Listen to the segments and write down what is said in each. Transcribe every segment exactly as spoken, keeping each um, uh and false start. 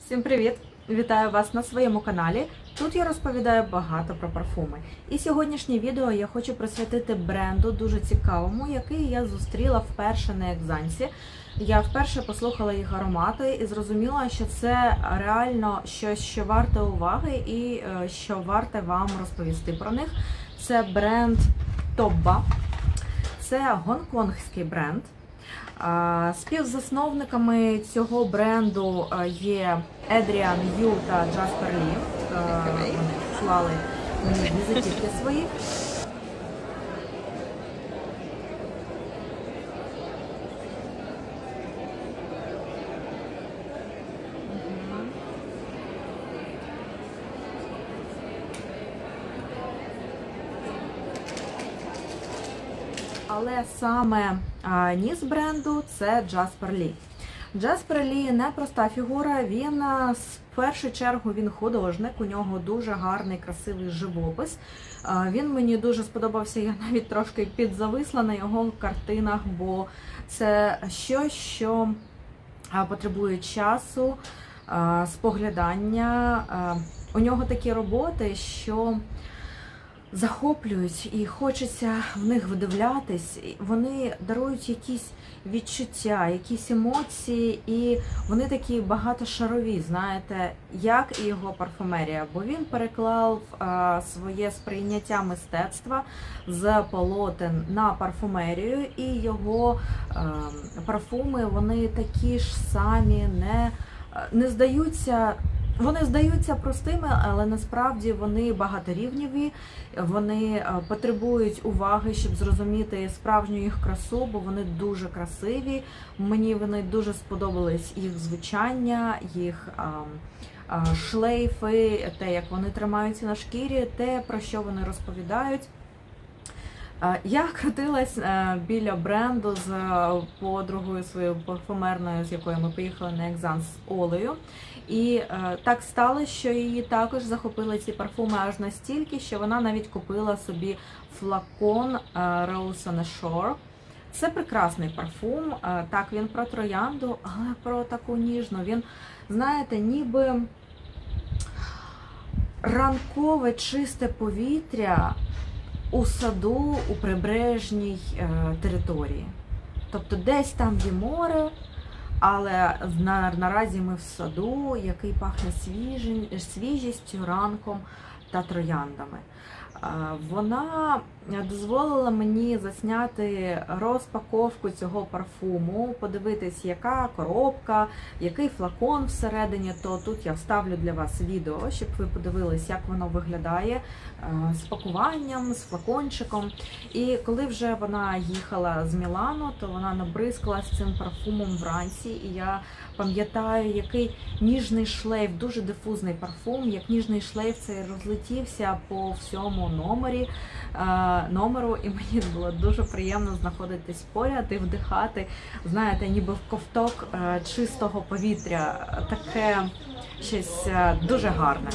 Всім привіт! Вітаю вас на своєму каналі. Тут я розповідаю багато про парфуми. І сьогоднішнє відео я хочу присвятити бренду дуже цікавому, який я зустріла вперше на Екзансі. Я вперше послухала їх аромати і зрозуміла, що це реально щось, що варте уваги і що варте вам розповісти про них. Це бренд Тобба. Це гонконгський бренд. Співзасновниками цього бренду є Едріан Ю та Джаспер Лі. Вони вклали мені візитівки свої. Але саме а, ніс бренду – це Джаспер Лі. Джаспер Лі не проста фігура, він в першу чергу він художник, у нього дуже гарний, красивий живопис. А, він мені дуже сподобався, я навіть трошки підзависла на його картинах, бо це щось, що а, потребує часу, а, споглядання. А, у нього такі роботи, що захоплюють і хочеться в них вдивлятись. Вони дарують якісь відчуття, якісь емоції, і вони такі багатошарові, знаєте, як і його парфумерія. Бо він переклав а, своє сприйняття мистецтва з полотен на парфумерію, і його а, парфуми, вони такі ж самі, не, не здаються. Вони здаються простими, але насправді вони багаторівневі, вони потребують уваги, щоб зрозуміти справжню їх красу, бо вони дуже красиві. Мені вони дуже сподобались їх звучання, їх а, а, шлейфи, те, як вони тримаються на шкірі, те, про що вони розповідають. Я крутилась біля бренду з подругою своєю парфумерною, з якою ми поїхали на Екзанс, Олею. І так сталося, що її також захопили ці парфуми аж настільки, що вона навіть купила собі флакон Rose on a Shore. Це прекрасний парфум, так, він про троянду, але про таку ніжну. Він, знаєте, ніби ранкове чисте повітря у саду, у прибережній е, території. Тобто десь там є море, але на, наразі ми в саду, який пахне свіжі, свіжістю, ранком та трояндами. Е, вона дозволила мені засняти розпаковку цього парфуму, подивитись, яка коробка, який флакон всередині, то тут я вставлю для вас відео, щоб ви подивились, як воно виглядає з пакуванням, з флакончиком. І коли вже вона їхала з Мілану, то вона набризкалась цим парфумом вранці, і я пам'ятаю, який ніжний шлейф, дуже дифузний парфум, як ніжний шлейф цей розлетівся по всьому номері, номеру, і мені було дуже приємно знаходитись поряд і вдихати, знаєте, ніби в ковток чистого повітря. Таке щось дуже гарне.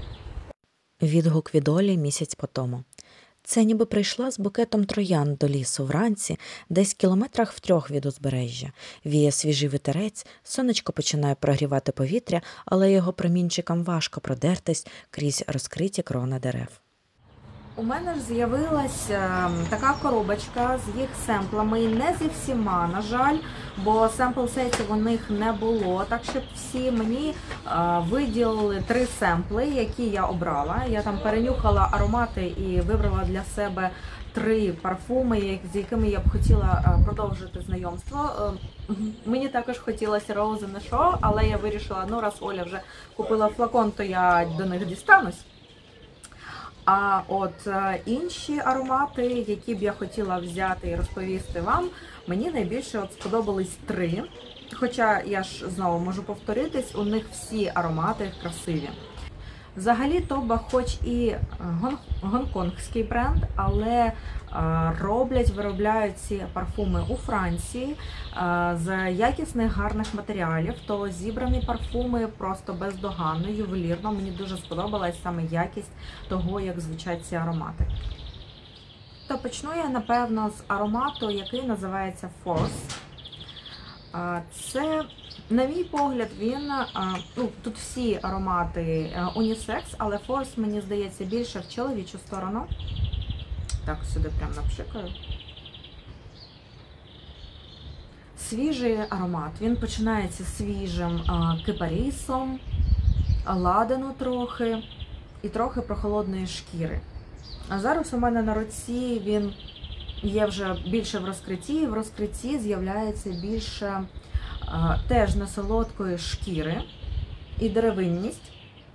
Відгук від Олі місяць по тому. Це ніби прийшла з букетом троянд до лісу вранці, десь кілометрах в трьох від узбережжя. Віє свіжий вітерець, сонечко починає прогрівати повітря, але його промінчикам важко продертись крізь розкриті крони дерев. У мене ж з'явилась така коробочка з їх семплами, не зі всіма, на жаль, бо семпл-сетів у них не було, так що всі мені виділили три семпли, які я обрала. Я там перенюхала аромати і вибрала для себе три парфуми, з якими я б хотіла продовжити знайомство. Мені також хотілося Rose on a Shore, але я вирішила, ну раз Оля вже купила флакон, то я до них дістанусь. А от інші аромати, які б я хотіла взяти і розповісти вам, мені найбільше от сподобались три. Хоча я ж знову можу повторитись, у них всі аромати красиві. Взагалі Тобба хоч і гонконгський бренд, але роблять, виробляють ці парфуми у Франції з якісних гарних матеріалів, то зібрані парфуми просто бездоганно, ювелірно. Мені дуже сподобалась саме якість того, як звучать ці аромати. То почну я, напевно, з аромату, який називається Force. Це На мій погляд, він, ну, тут всі аромати унісекс, але Force, мені здається, більше в чоловічу сторону. Так, сюди прям напшикаю. Свіжий аромат. Він починається свіжим кипарісом, ладану трохи і трохи прохолодної шкіри. А зараз у мене на руці він є вже більше в розкритті, і в розкритті з'являється більше а, теж несолодкої шкіри і деревинність.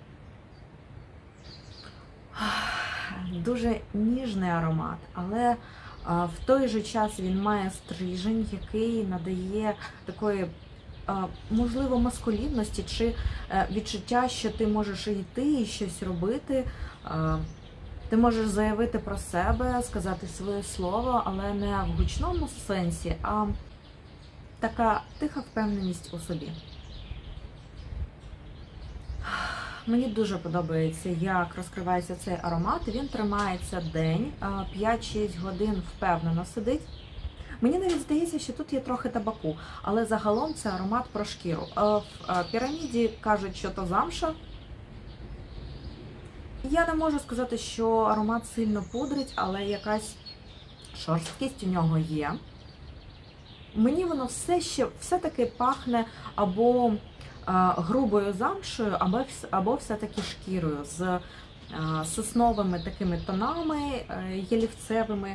Дуже ніжний аромат, але а, в той же час він має стрижень, який надає такої, а, можливо, маскулінності чи а, відчуття, що ти можеш йти і щось робити. А, Ти можеш заявити про себе, сказати своє слово, але не в гучному сенсі, а така тиха впевненість у собі. Мені дуже подобається, як розкривається цей аромат. Він тримається день, п'ять-шість годин впевнено сидить. Мені навіть здається, що тут є трохи табаку, але загалом це аромат про шкіру. В піраміді кажуть, що то замша. Я не можу сказати, що аромат сильно пудрить, але якась шорсткість у нього є. Мені воно все ще все-таки пахне або а, грубою замшею, або, або все-таки шкірою з а, сосновими такими тонами, а, ялівцевими.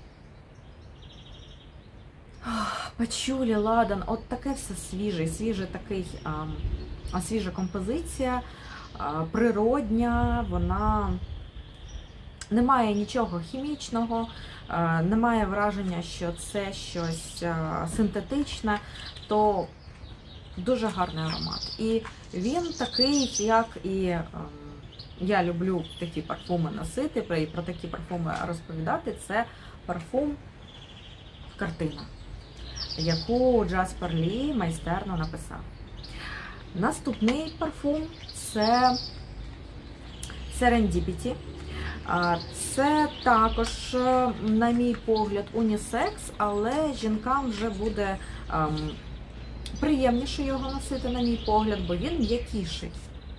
Пачулі, ладан, от таке все свіже, свіже такий, а, свіжа композиція. Природня, вона не має нічого хімічного, немає враження, що це щось синтетичне, то дуже гарний аромат. І він такий, як і я люблю такі парфуми носити, і про такі парфуми розповідати, це парфум «Картина», яку Джаспер Лі майстерно написав. Наступний парфум – це Serendipity. Це також, на мій погляд, унісекс, але жінкам вже буде ем, приємніше його носити, на мій погляд, бо він м'якіший.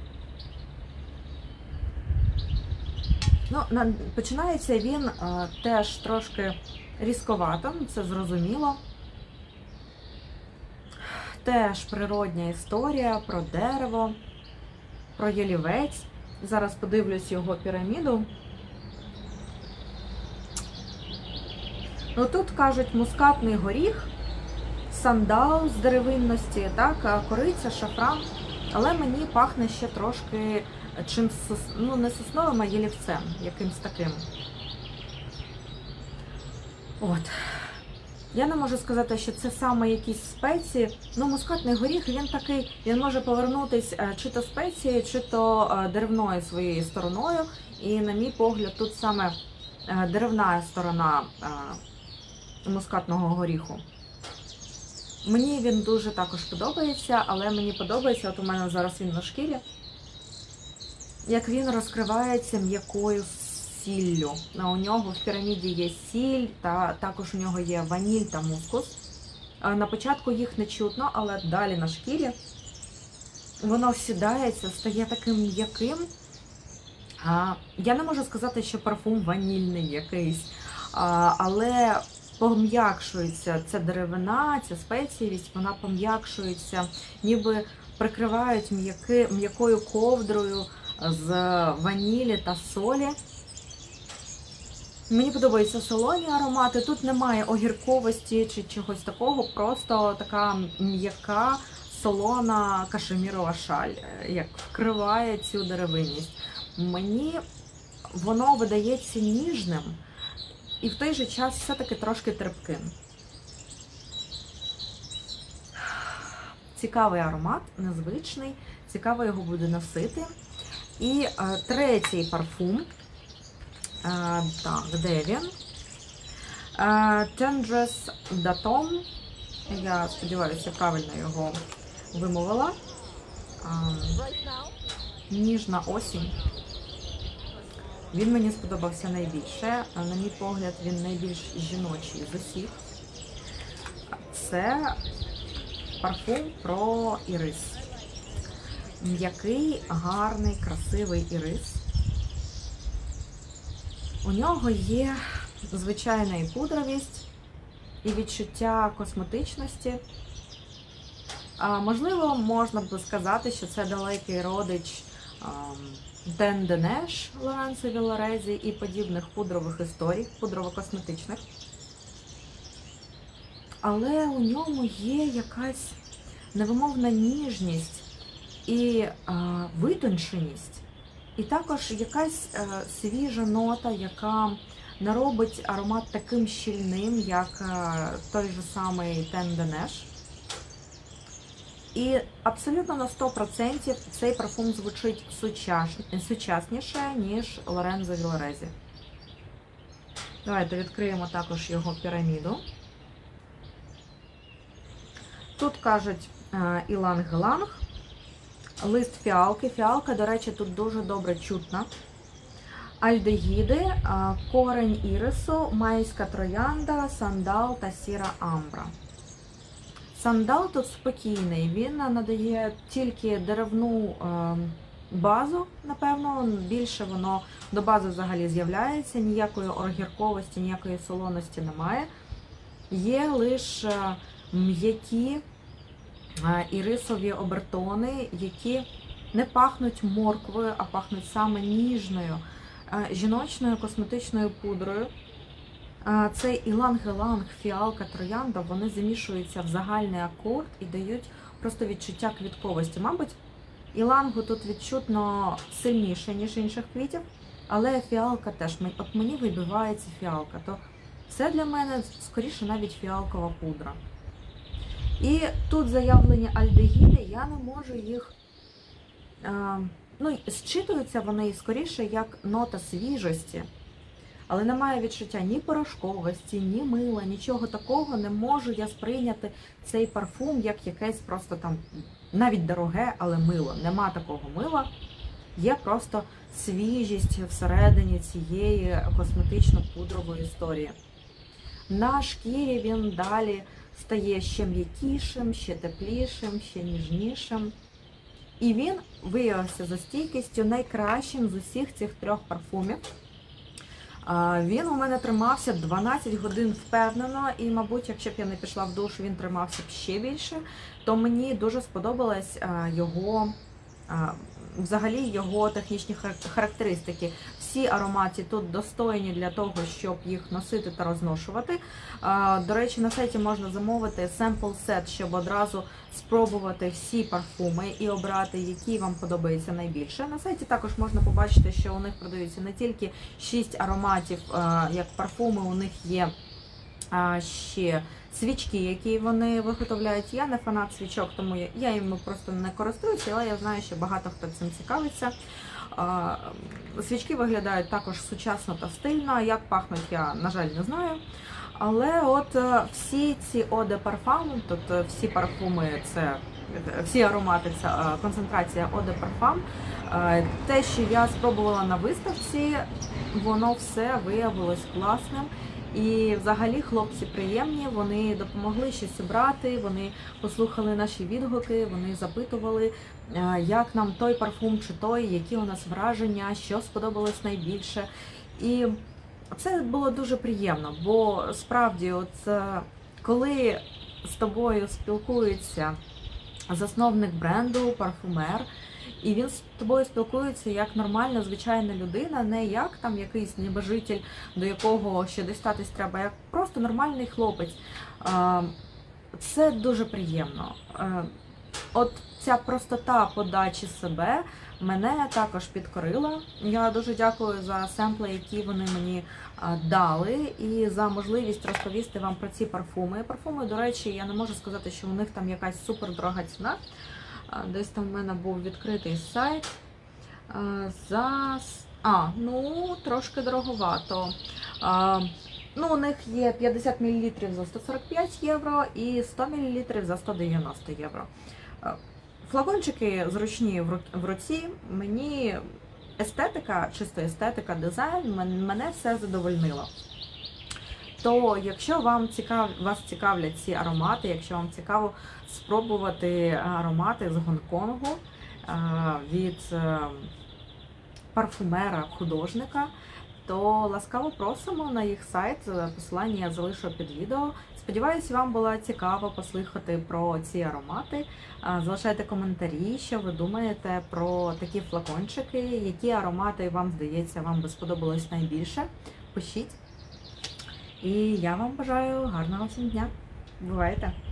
Ну, на, починається він е, теж трошки різковато, це зрозуміло. Теж природня історія про дерево, про ялівець. Зараз подивлюсь його піраміду. Ну, тут кажуть мускатний горіх, сандал з деревинності, так, кориця, шафран. Але мені пахне ще трошки чимсь, ну, не сосновим, а ялівцем, якимсь таким. От. Я не можу сказати, що це саме якісь спеції. Ну, мускатний горіх, він такий, він може повернутись чи то спеції, чи то деревною своєю стороною. І, на мій погляд, тут саме деревна сторона мускатного горіху. Мені він дуже також подобається, але мені подобається, от у мене зараз він на шкірі, як він розкривається м'якою сіллю. У нього в піраміді є сіль, та також у нього є ваніль та мускус. На початку їх не чутно, але далі на шкірі воно всідається, стає таким м'яким. Я не можу сказати, що парфум ванільний якийсь, але пом'якшується ця деревина, ця спецієвість, вона пом'якшується, ніби прикривають м'якою ковдрою з ванілі та солі. Мені подобаються солоні аромати, тут немає огірковості чи чогось такого, просто така м'яка, солона кашемірова шаль, як вкриває цю деревинність. Мені воно видається ніжним і в той же час все-таки трошки терпким. Цікавий аромат, незвичний, цікаво його буде носити. І а, третій парфум. А, так, де він? Tendresse d'Automne. Я сподіваюся, правильно його вимовила. А, ніжна осінь. Він мені сподобався найбільше. На мій погляд, він найбільш жіночий з усіх. Це парфум про ірис. М'який, гарний, красивий ірис. У нього є звичайна і пудровість, і відчуття косметичності. А, можливо, можна б сказати, що це далекий родич Ден Денеш Лоренцо Вілорезі і подібних пудрових історій, пудрово-косметичних. Але у ньому є якась невимовна ніжність і а, витонченість. І також якась а, свіжа нота, яка не робить аромат таким щільним, як а, той же самий Ден Денеш. І абсолютно на сто відсотків цей парфум звучить сучасніше, ніж Лоренцо Вілорезі. Давайте відкриємо також його піраміду. Тут кажуть іланг-іланг, лист фіалки. Фіалка, до речі, тут дуже добре чутна. Альдегіди, корень ірису, майська троянда, сандал та сіра амбра. Сандал тут спокійний, він надає тільки деревну базу, напевно, більше воно до бази взагалі з'являється, ніякої огірковості, ніякої солоності немає. Є лише м'які ірисові обертони, які не пахнуть морквою, а пахнуть саме ніжною, жіночною косметичною пудрою. Цей іланг-іланг, фіалка, троянда, вони замішуються в загальний акорд і дають просто відчуття квітковості. Мабуть, ілангу тут відчутно сильніше, ніж інших квітів, але фіалка теж, от мені вибивається фіалка, то це для мене скоріше навіть фіалкова пудра. І тут заявлені альдегіди, я не можу їх, ну, зчитуються вони скоріше як нота свіжості. Але немає відчуття ні порошковості, ні мила, нічого такого. Не можу я сприйняти цей парфум як якесь просто там, навіть дороге, але мило. Нема такого мила. Є просто свіжість всередині цієї косметично-пудрової історії. На шкірі він далі стає ще м'якішим, ще теплішим, ще ніжнішим. І він виявився за стійкістю найкращим з усіх цих трьох парфумів. Він у мене тримався дванадцять годин впевнено, і, мабуть, якщо б я не пішла в душ, він тримався б ще більше, то мені дуже сподобалась його, взагалі, його технічні характеристики. Всі аромати тут достойні для того, щоб їх носити та розношувати. До речі, на сайті можна замовити семпл сет, щоб одразу спробувати всі парфуми і обрати, які вам подобаються найбільше. На сайті також можна побачити, що у них продаються не тільки шість ароматів, як парфуми, у них є ще свічки, які вони виготовляють. Я не фанат свічок, тому я, я їм просто не користуюся, але я знаю, що багато хто цим цікавиться. Свічки виглядають також сучасно та стильно. Як пахнуть, я, на жаль, не знаю. Але от всі ці Eau de Parfum, тут всі парфуми, це, всі аромати, це концентрація Eau de Parfum. Те, що я спробувала на виставці, воно все виявилось класним. І взагалі хлопці приємні, вони допомогли щось обрати, вони послухали наші відгуки, вони запитували, як нам той парфум чи той, які у нас враження, що сподобалось найбільше. І це було дуже приємно, бо справді, от коли з тобою спілкується засновник бренду, парфумер, і він з тобою спілкується як нормальна, звичайна людина, не як там якийсь небожитель, до якого ще дістатись треба, як просто нормальний хлопець. Це дуже приємно. От ця простота подачі себе мене також підкорила. Я дуже дякую за семпли, які вони мені дали, і за можливість розповісти вам про ці парфуми. Парфуми, до речі, я не можу сказати, що у них там якась супердорога ціна. Десь там в мене був відкритий сайт. За... А, ну, трошки дороговато. Ну, у них є п'ятдесят мілілітрів за сто сорок п'ять євро і сто мілілітрів за сто дев'яносто євро. Флакончики зручні в руці. Мені естетика, чисто естетика, дизайн, мене все задовольнило. То якщо вам цікав, вас цікавлять ці аромати, якщо вам цікаво спробувати аромати з Гонконгу е, від е, парфумера-художника, то ласкаво просимо на їх сайт. Посилання я залишу під відео. Сподіваюсь, вам було цікаво послухати про ці аромати. А, Залишайте коментарі, що ви думаєте про такі флакончики, які аромати вам здається, вам би сподобалось найбільше. Пишіть. І я вам бажаю гарного всім дня. Бувайте!